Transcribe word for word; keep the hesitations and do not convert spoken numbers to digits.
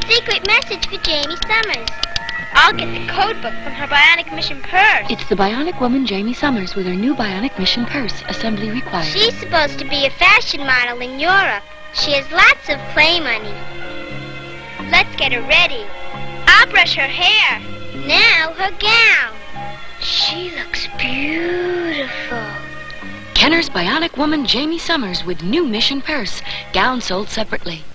Secret message for Jamie Summers. I'll get the code book from her Bionic Mission purse. It's the Bionic woman, Jamie Summers, with her new Bionic Mission purse. Assembly required. She's supposed to be a fashion model in Europe. She has lots of play money. Let's get her ready. I'll brush her hair. Now her gown. She looks beautiful. Kenner's Bionic woman, Jamie Summers, with new Mission purse. Gown sold separately.